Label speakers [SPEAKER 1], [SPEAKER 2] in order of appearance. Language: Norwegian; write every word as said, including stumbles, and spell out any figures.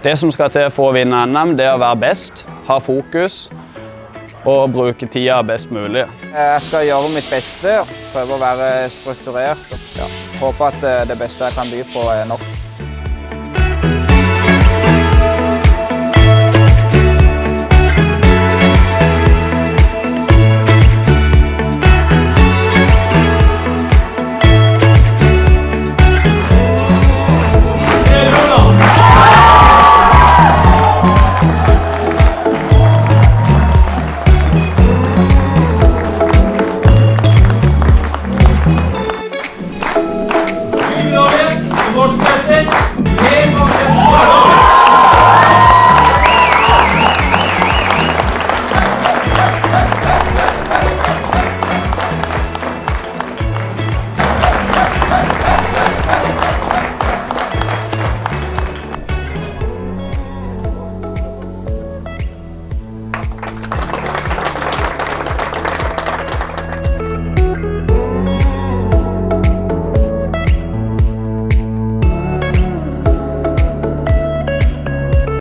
[SPEAKER 1] Det som skal til for å vinne N M, det er å være best, ha fokus og bruke tida best mulig.
[SPEAKER 2] Jeg skal gjøre mitt beste, prøve å være strukturert. Ja, håper at det beste jeg kan by på er nok.